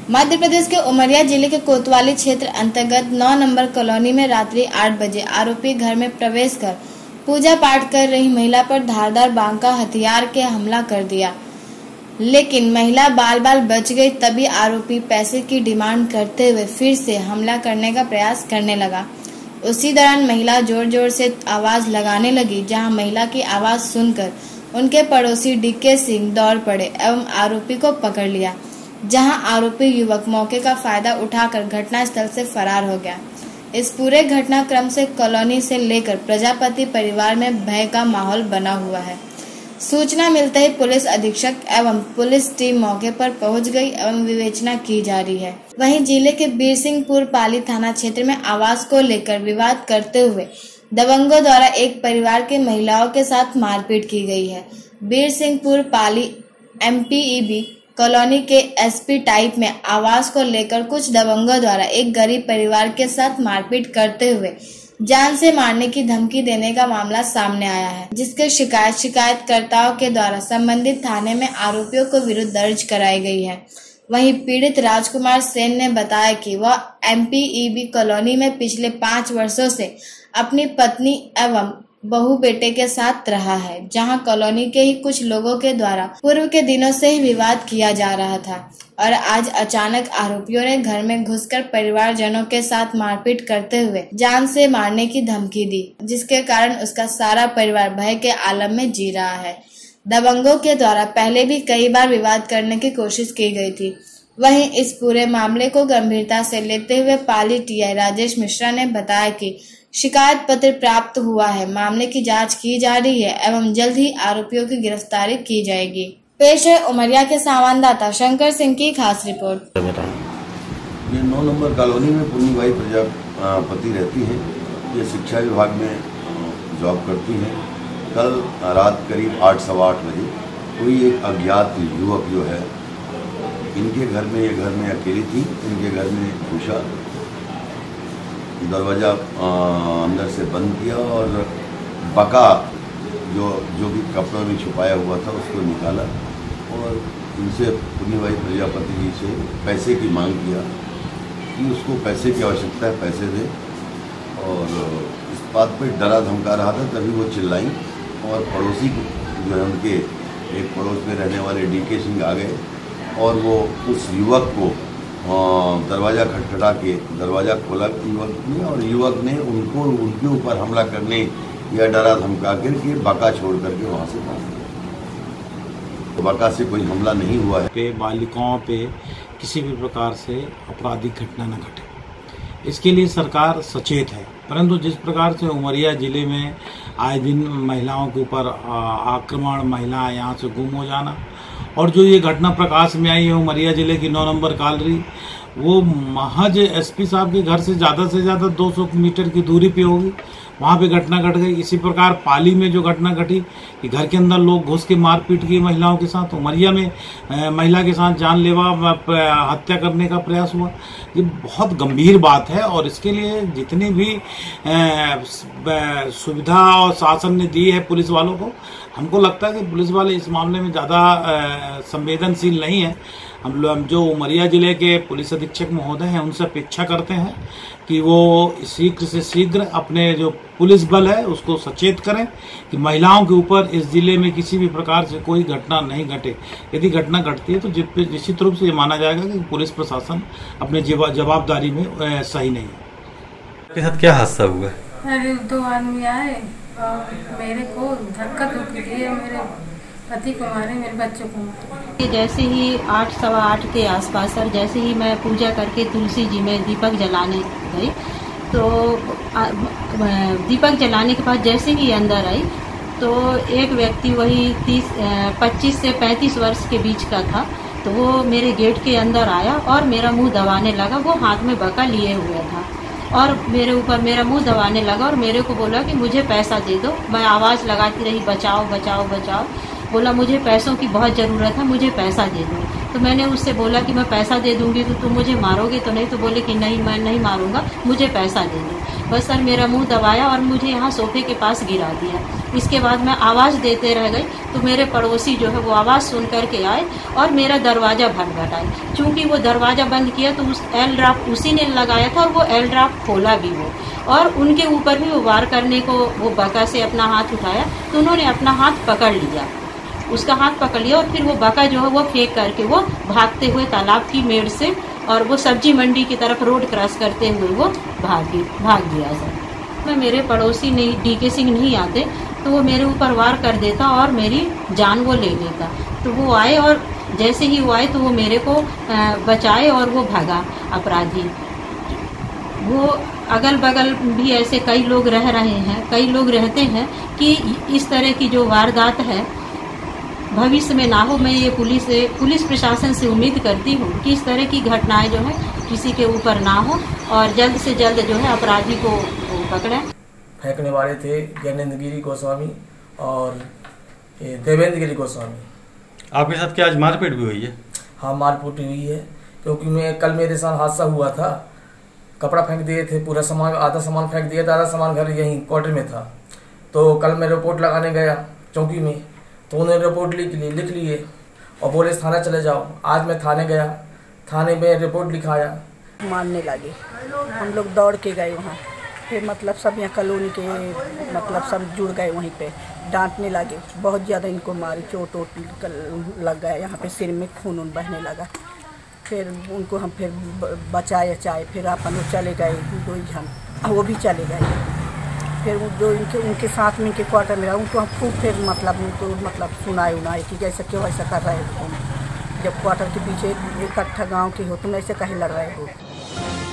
मध्य प्रदेश के उमरिया जिले के कोतवाली क्षेत्र अंतर्गत 9 नंबर कॉलोनी में रात्रि 8 बजे आरोपी घर में प्रवेश कर पूजा पाठ कर रही महिला पर धारदार बांग का हथियार के हमला कर दिया, लेकिन महिला बाल बाल बच गई। तभी आरोपी पैसे की डिमांड करते हुए फिर से हमला करने का प्रयास करने लगा। उसी दौरान महिला जोर जोर से आवाज लगाने लगी, जहां महिला की आवाज सुनकर उनके पड़ोसी डीके सिंह दौड़ पड़े एवं आरोपी को पकड़ लिया, जहां आरोपी युवक मौके का फायदा उठाकर घटनास्थल से फरार हो गया। इस पूरे घटनाक्रम से कॉलोनी से लेकर प्रजापति परिवार में भय का माहौल बना हुआ है। सूचना मिलते ही पुलिस अधीक्षक एवं पुलिस टीम मौके पर पहुंच गई एवं विवेचना की जा रही है। वहीं जिले के बीरसिंहपुर पाली थाना क्षेत्र में आवास को लेकर विवाद करते हुए दबंगों द्वारा एक परिवार के महिलाओं के साथ मारपीट की गई है। बीरसिंहपुर पाली MPEB कॉलोनी के SP टाइप में आवास को लेकर कुछ दबंगों द्वारा एक गरीब परिवार के साथ मारपीट करते हुए जान से मारने की धमकी देने का मामला सामने आया है, जिसके शिकायतकर्ताओं के द्वारा संबंधित थाने में आरोपियों को विरुद्ध दर्ज कराई गई है। वहीं पीड़ित राजकुमार सेन ने बताया कि वह MPEB कॉलोनी में पिछले 5 वर्षों से अपनी पत्नी एवं बहू बेटे के साथ रहा है, जहां कॉलोनी के ही कुछ लोगों के द्वारा पूर्व के दिनों से ही विवाद किया जा रहा था और आज अचानक आरोपियों ने घर में घुसकर परिवारजनों के साथ मारपीट करते हुए जान से मारने की धमकी दी, जिसके कारण उसका सारा परिवार भय के आलम में जी रहा है। दबंगों के द्वारा पहले भी कई बार विवाद करने की कोशिश की गई थी। वहीं इस पूरे मामले को गंभीरता से लेते हुए पाली TI राजेश मिश्रा ने बताया कि शिकायत पत्र प्राप्त हुआ है, मामले की जांच की जा रही है एवं जल्द ही आरोपियों की गिरफ्तारी की जाएगी। पेश है उमरिया के संवाददाता शंकर सिंह की खास रिपोर्ट। ये 9 नंबर कॉलोनी में पुण्यबाई प्रजापति रहती है। ये शिक्षा विभाग में जॉब करती है। कल रात करीब 8 सवा 8 बजे कोई एक अज्ञात युवक जो है इनके घर में, ये घर में अकेली थी, इनके घर में घुसा, दरवाज़ा अंदर से बंद किया और बका जो भी कपड़ों में छुपाया हुआ था उसको निकाला और इनसे पुण्यबाई प्रजापति जी से पैसे की मांग किया कि उसको पैसे की आवश्यकता है, पैसे दे। और इस बात पर डरा धमका रहा था, तभी वो चिल्लाई और पड़ोसी जो है उनके एक पड़ोस में रहने वाले डीके सिंह आ गए और वो उस युवक को दरवाज़ा खटखटा के दरवाज़ा खोला युवक ने और युवक ने उनके ऊपर हमला करने या डरा धमका करके बका छोड़ करके वहाँ से भाग गया। तो बका से कोई हमला नहीं हुआ है। बालिकाओं पे किसी भी प्रकार से आपराधिक घटना न घटे, इसके लिए सरकार सचेत है। परंतु जिस प्रकार से उमरिया जिले में आए दिन महिलाओं के ऊपर आक्रमण, महिलाएं यहाँ से गुम हो जाना और जो ये घटना प्रकाश में आई है उमरिया जिले की 9 नंबर कॉलोनी, वो महज SP साहब के घर से ज़्यादा 200 मीटर की दूरी पे होगी, वहाँ पे घटना घट गई। इसी प्रकार पाली में जो घटना घटी कि घर के अंदर लोग घुस के मारपीट की महिलाओं के साथ, उमरिया में महिला के साथ जानलेवा हत्या करने का प्रयास हुआ। ये बहुत गंभीर बात है और इसके लिए जितनी भी सुविधा और शासन ने दी है पुलिस वालों को, हमको लगता है कि पुलिस वाले इस मामले में ज़्यादा संवेदनशील नहीं है। हम जो उमरिया जिले के पुलिस अधीक्षक महोदय हैं उनसे अपेक्षा करते हैं कि वो शीघ्र से शीघ्र अपने जो पुलिस बल है उसको सचेत करें कि महिलाओं के ऊपर इस जिले में किसी भी प्रकार से कोई घटना नहीं घटे। यदि घटना घटती है तो निश्चित रूप से ये माना जाएगा कि पुलिस प्रशासन अपने जवाबदारी में सही नहीं है। आपके साथ क्या हादसा हुआ? अरे 2 आदमी आए और मेरे को धक्का धुक्की दिए, मेरे पति को मारे, मेरे बच्चों को मारे। जैसे ही 8 सवा 8 के आसपास सर, जैसे ही मैं पूजा करके तुलसी जी में दीपक जलाने गई तो दीपक जलाने के बाद जैसे ही अंदर आई तो एक व्यक्ति वही 25 से 35 वर्ष के बीच का था, तो वो मेरे गेट के अंदर आया और मेरा मुंह दबाने लगा। वो हाथ में बका लिए हुए था और मेरे ऊपर मेरा मुंह दबाने लगा और मेरे को बोला कि मुझे पैसा दे दो। मैं आवाज़ लगाती रही, बचाओ बचाओ बचाओ। बोला मुझे पैसों की बहुत ज़रूरत है, मुझे पैसा दे दो। तो मैंने उससे बोला कि मैं पैसा दे दूंगी तो तुम मुझे मारोगे तो नहीं? तो बोले कि नहीं, मैं नहीं मारूंगा, मुझे पैसा दे दो। बस सर मेरा मुंह दबाया और मुझे यहाँ सोफे के पास गिरा दिया। इसके बाद मैं आवाज़ देते रह गई तो मेरे पड़ोसी जो है वो आवाज़ सुन करके आए और मेरा दरवाज़ा भटभटाए। चूँकि वो दरवाज़ा बंद किया तो उस एल ड्राफ्ट उसी ने लगाया था और वो एल ड्राफ्ट खोला भी वो, और उनके ऊपर भी वो वार करने को वो बका से अपना हाथ उठाया तो उन्होंने अपना हाथ पकड़ लिया, उसका हाथ पकड़ लिया और फिर वो बका जो है वो फेंक करके वो भागते हुए तालाब की मेड़ से और वो सब्जी मंडी की तरफ रोड क्रॉस करते हुए वो भाग गया सर। मैं मेरे पड़ोसी नहीं डीके सिंह नहीं आते तो वो मेरे ऊपर वार कर देता और मेरी जान वो ले लेता। तो वो आए और जैसे ही वो आए तो वो मेरे को बचाए और वो भागा अपराधी। वो अगल बगल भी ऐसे कई लोग रह रहे हैं, कई लोग रहते हैं कि इस तरह की जो वारदात है भविष्य में ना हो। मैं ये पुलिस प्रशासन से उम्मीद करती हूँ कि इस तरह की घटनाएं जो है किसी के ऊपर ना हो और जल्द से जल्द जो है अपराधी को पकड़ें। फेंकने वाले थे ज्ञानेंद्र गिरी गोस्वामी और देवेंद्र गिरी गोस्वामी। आपके साथ क्या आज मारपीट भी हुई है? हाँ, मारपीट हुई है क्योंकि कल मेरे साथ हादसा हुआ था। कपड़ा फेंक दिए थे, पूरा सामान, आधा सामान फेंक दिया था, आधा सामान घर यहीं क्वार्टर में था। तो कल मैं रिपोर्ट लगाने गया चौकी में तो उन्होंने रिपोर्ट लिख लिए और बोले थाना चले जाओ। आज मैं थाने गया, थाने में रिपोर्ट लिखाया। मारने लगे, हम लोग दौड़ के गए वहाँ, फिर मतलब सब यहाँ कॉलोनी के मतलब सब जुड़ गए वहीं पे, डांटने लगे, बहुत ज़्यादा इनको मारी, चोट वोट लग गया, यहाँ पे सिर में खून बहने लगा। फिर उनको हम फिर बचाए, फिर अपन वो चले गए 2 जन, वो भी चले गए। फिर जो उनके साथ में इनके क्वार्टर में रहा उनको हम खूब फिर मतलब सुनाए कि जैसे क्यों ऐसा कर रहे हो, जब क्वार्टर के पीछे इकट्ठा गांव के हो तुम ऐसे कहीं लड़ रहे हो।